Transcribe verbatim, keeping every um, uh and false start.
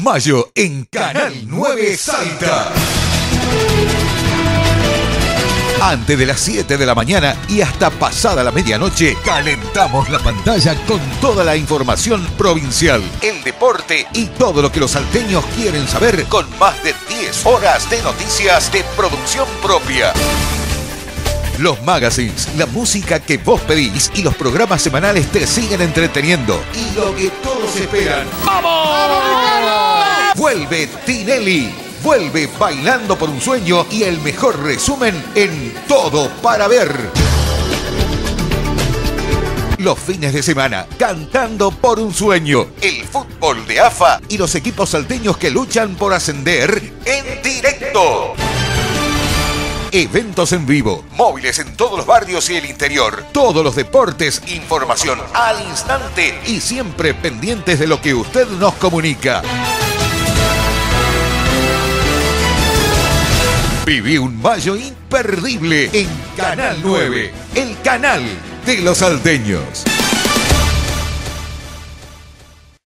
mayo en Canal nueve Salta. Antes de las siete de la mañana y hasta pasada la medianoche, calentamos la pantalla con toda la información provincial, el deporte y todo lo que los salteños quieren saber, con más de diez horas de noticias de producción propia. Los magazines, la música que vos pedís y los programas semanales te siguen entreteniendo. Y lo que todos esperan. ¡Vamos! ¡Vamos! Vuelve Tinelli. Vuelve Bailando por un Sueño y el mejor resumen en Todo para Ver. Los fines de semana, Cantando por un Sueño, el fútbol de A F A y los equipos salteños que luchan por ascender en directo. Eventos en vivo, móviles en todos los barrios y el interior, todos los deportes, información al instante y siempre pendientes de lo que usted nos comunica. Viví un mayo imperdible en Canal nueve, el canal de los salteños.